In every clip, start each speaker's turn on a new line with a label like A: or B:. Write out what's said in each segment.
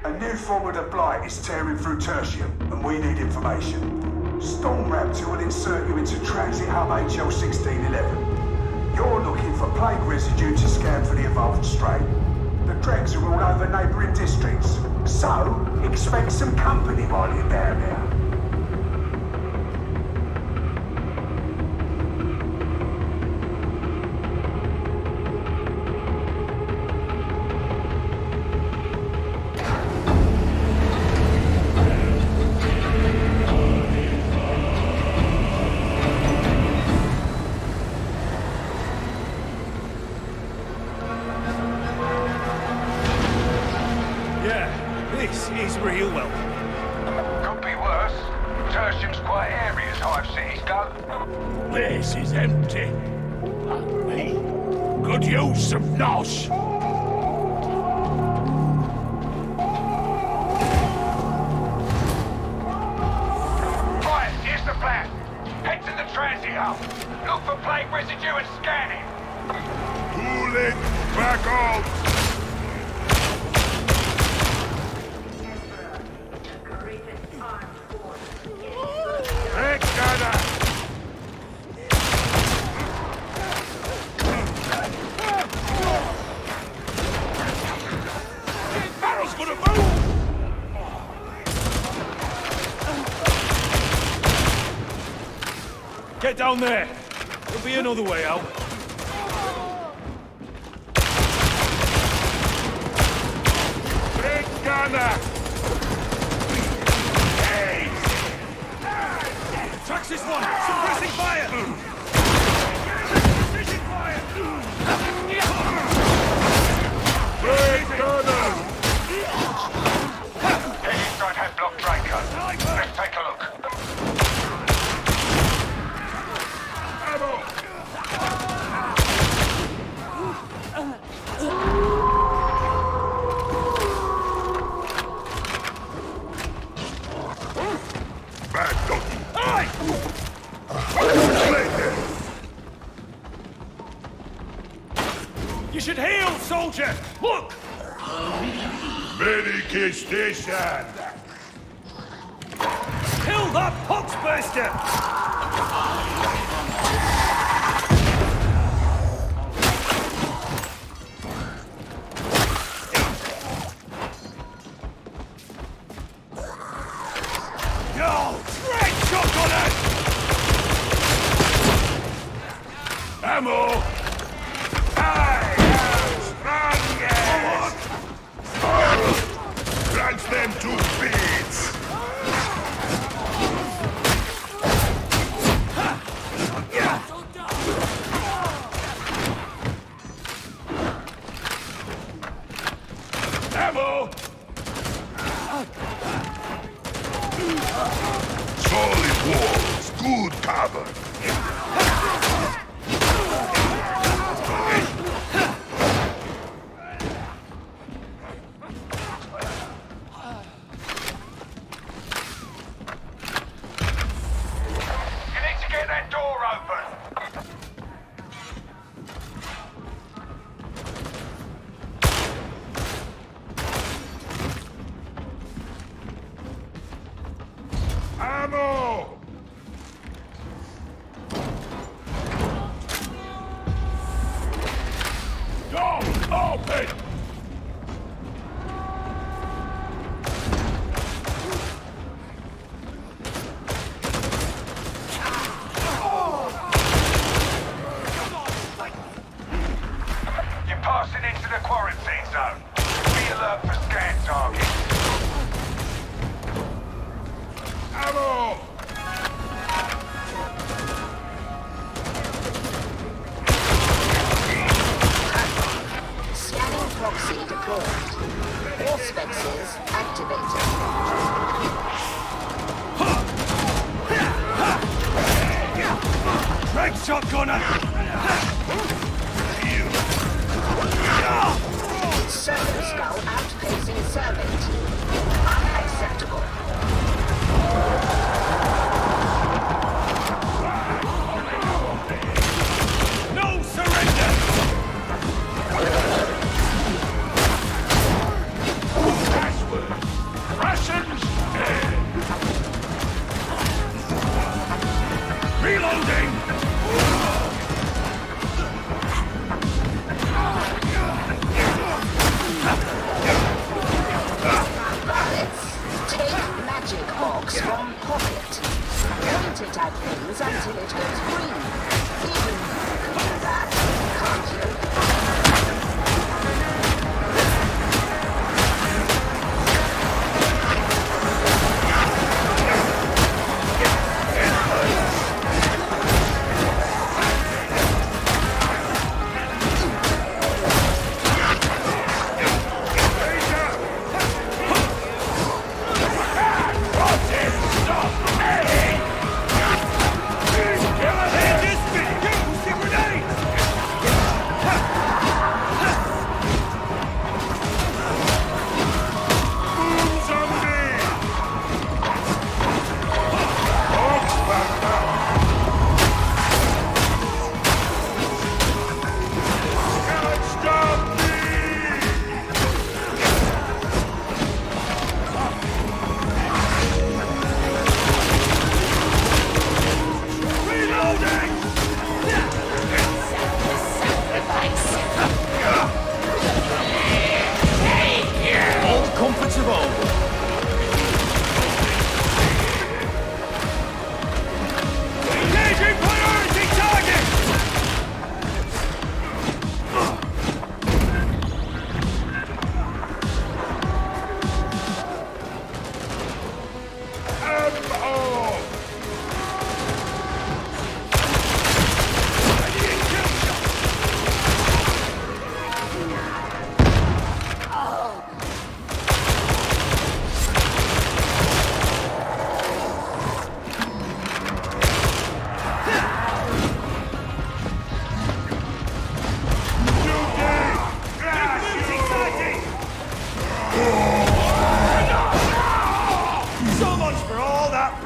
A: A new form of the Blight is tearing through Tertium, and we need information. Storm Raptor will insert you into Transit Hub HL 1611. You're looking for plague residue to scan for the evolved strain. The dregs are all over neighbouring districts, so expect some company while you're down there.
B: This is real well.
C: Could be worse. Tertium's quite airy as hive cities go.
D: This is empty. And me could use some nosh.
C: Right, here's the plan. Head to the transit hub. Look for plague residue and scan it.
D: Tooling, back out.
B: Get down there. There'll be another way out.
D: Big gunner!
B: Tracks this one! Suppressing fire! Precision fire!
D: Big gunner!
C: Head inside Headblock Draco. Let's take a look.
D: Bad doggy.
B: Aye! You should heal, soldier! Look!
D: Medikit station!
B: Kill that poxburster!
D: Ammo! I am strongest! Crunch them to bits! Ammo! Solid walls, good cover. Ammo! Door open!
C: You're passing into the quarantine zone. Be alert for scan targets.
D: Ammo!
E: Scanning proxy deployed. Auspex activated.
B: Drag shotgunner!
E: Servant skull outpacing servant. Unacceptable.
B: No surrender!
D: Password!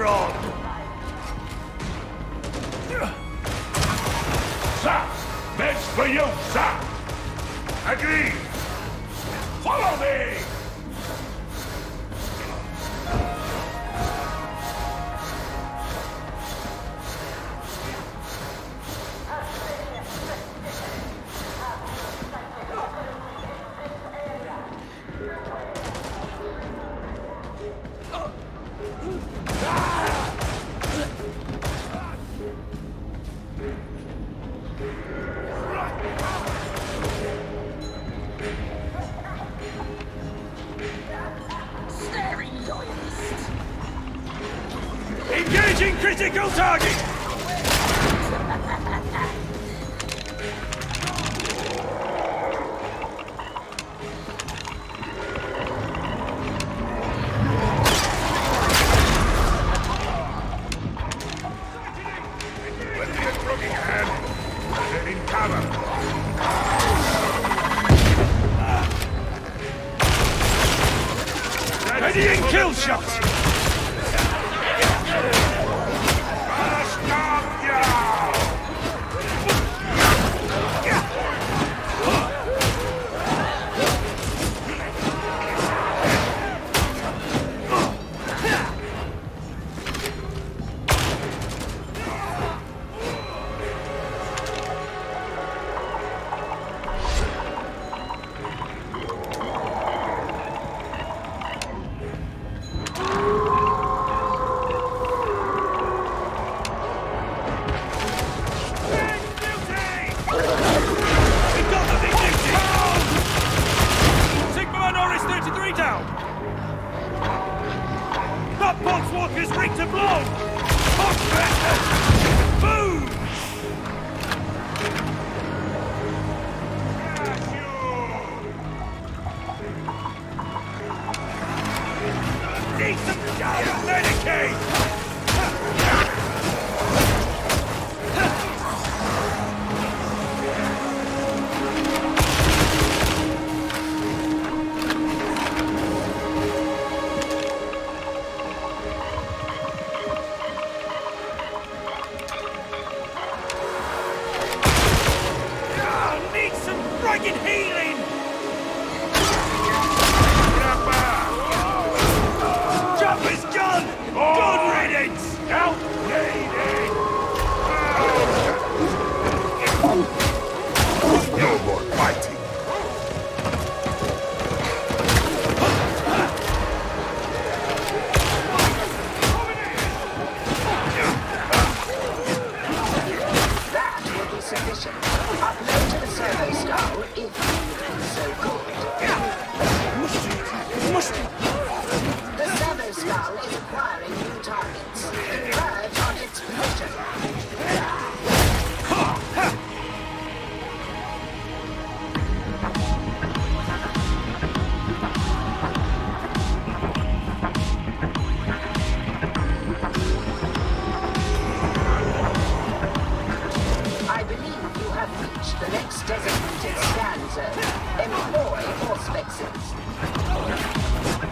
B: from?
D: Sir, that's for you, sir. Agreed. Follow me.
B: Engaging critical target!
D: With the brooking hand, get in cover.
B: Readying kill shots! Poxwalker's rigged to blow! Poxbusters! Boom! Need some gas! Medicaid! Friggin' healing! Jumper's gun! Good riddance!
D: Outdated! No more fighting!
E: That will be sufficient. Upload to the servo skull if you feel so good. The servo skull is acquiring new targets. Converge on its position. I believe you have reached the next designated scan zone. Employ Auspex.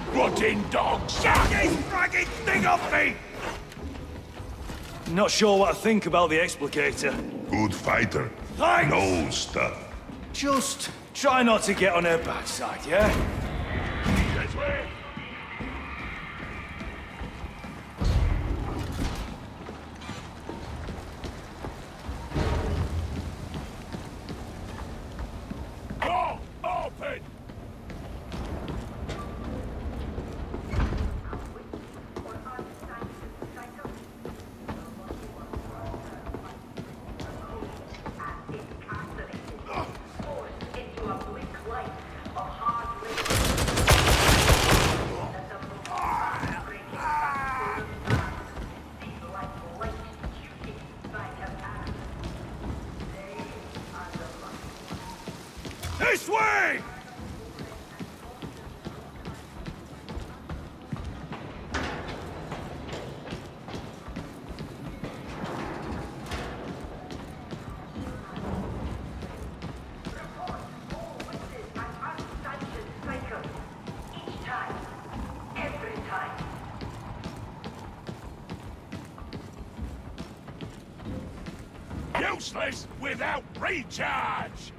D: rotting dogs! Get this fragging thing off me!
F: Not sure what I think about the explicator.
G: Good fighter.
F: Thanks!
G: Knows stuff.
F: Just try not to get on her bad side, yeah?
D: This way! Door open! This way! Useless without recharge!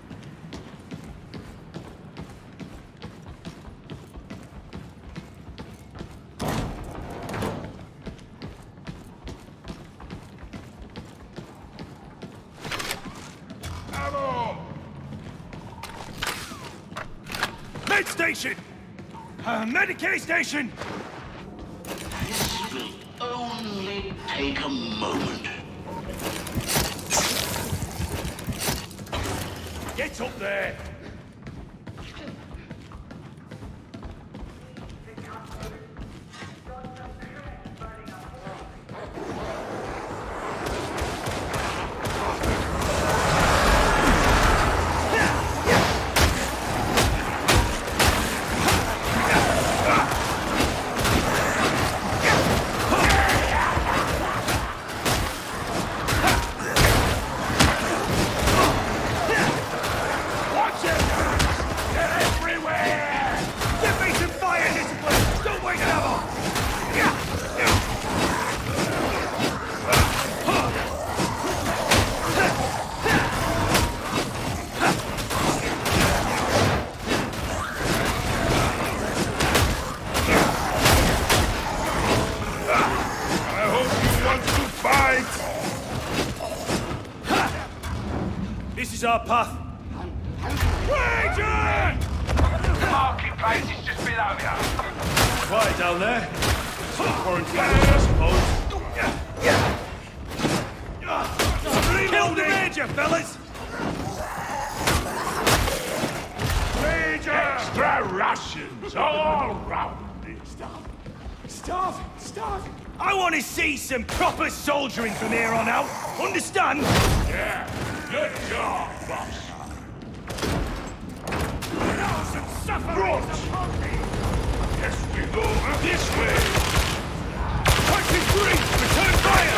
D: Med station! Medicaid station!
H: This will only take a moment.
D: Get up there!
F: This is our path.
D: Ranger!
C: Marking place is just below you.
F: Quiet down there. Some quarantine, I suppose. Kill the Ranger, fellas!
D: Ranger! Extra rations all round.
F: Starving. I want to see some proper soldiering from here on out. Understand?
D: Yeah, good job, boss. Right. Yes, we go this way. Fighting free! Return fire!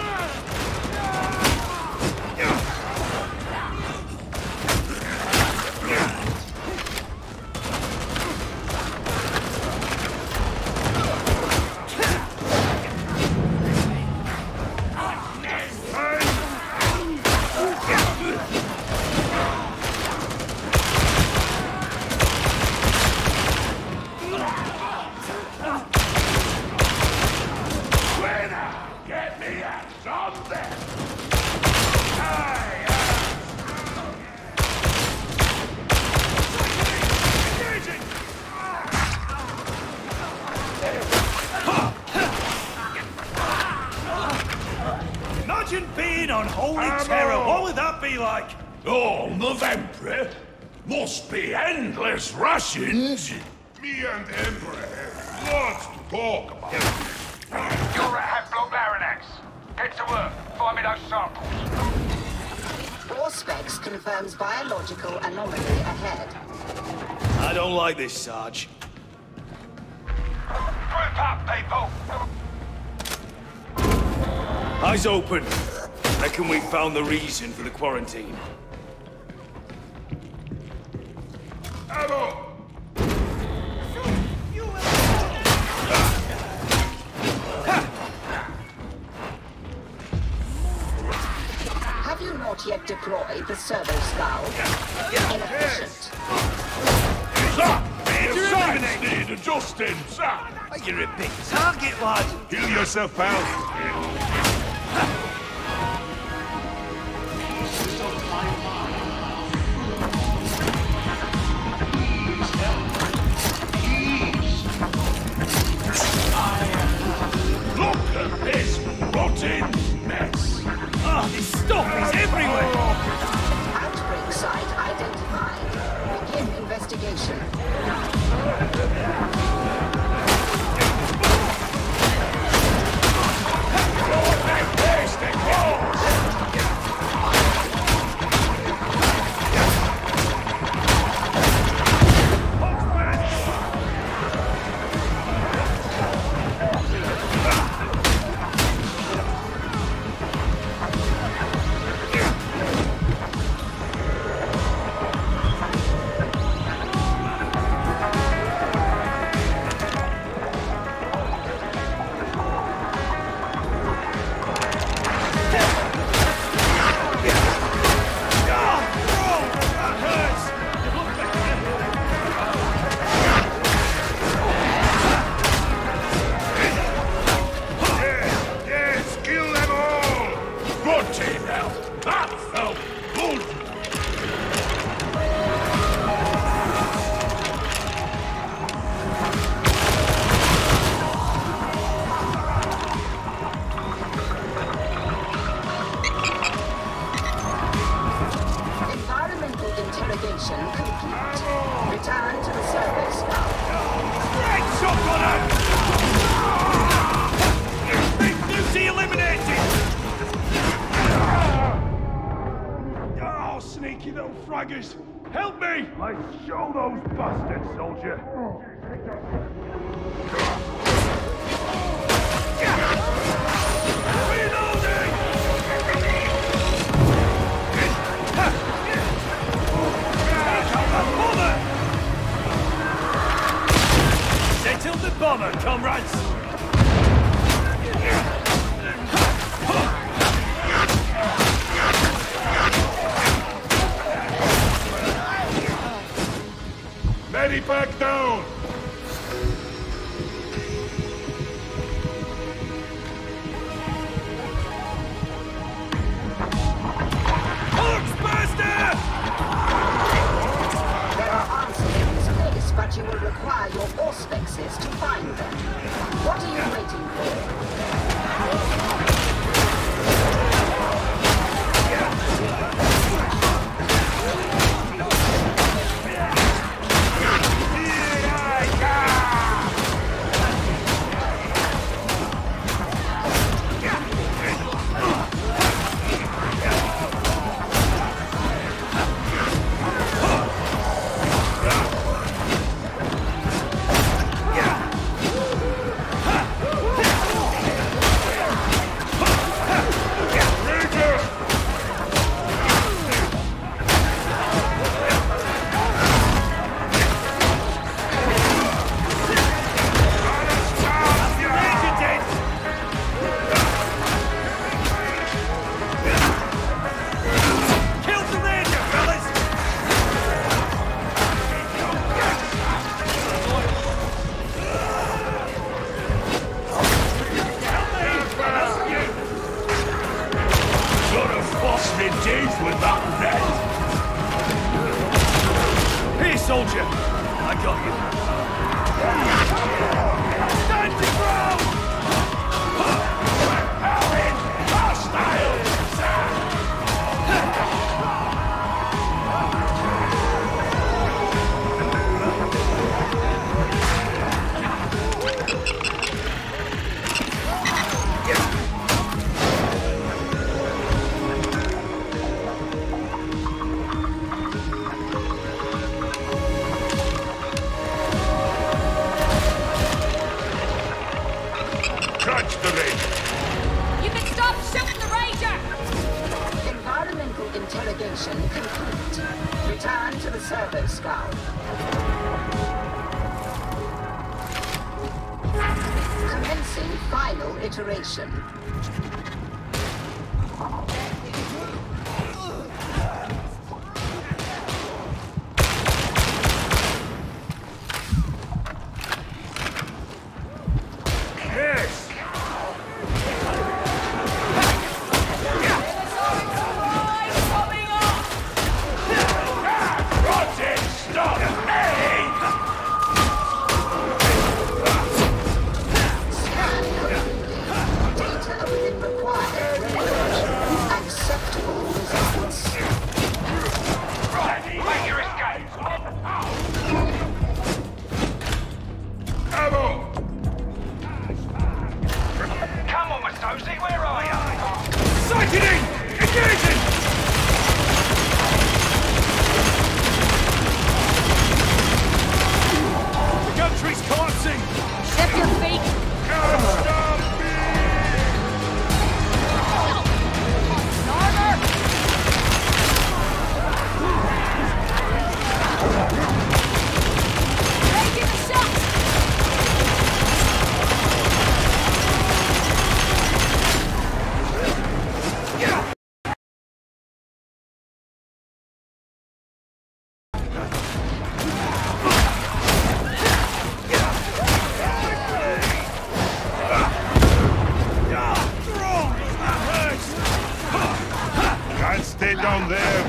F: Imagine being on Holy Terror. What would that be like?
D: Oh, November must be endless rations.
G: Me and Emperor have lots to talk about.
C: You're at Havelock Laranax. Get to work. Find me those samples.
E: Auspex confirms biological anomaly ahead.
F: I don't like this, Sarge.
C: Group up, people.
F: Eyes open. Reckon we found the reason for the quarantine.
G: Hello!
E: deployed the servo skull. Inefficient.
G: Sir! Your sights need adjusting, sir!
F: You're a big target, lad.
G: Heal yourself, pal.
D: Look at this rotten mess.
F: Oh, this stuff is everywhere.
E: Outbreak site identified. Begin investigation.
D: Help me! I show those bastards, soldier.
F: Settle the bomber, comrades!
G: Medipack down!
E: But you will require your auspexes to find them. What are you waiting for?
F: Soldier, I got you. Stand your ground! Interrogation complete. Return to the servo skull. Commencing final iteration.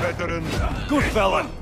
G: veteran.
F: Good fella.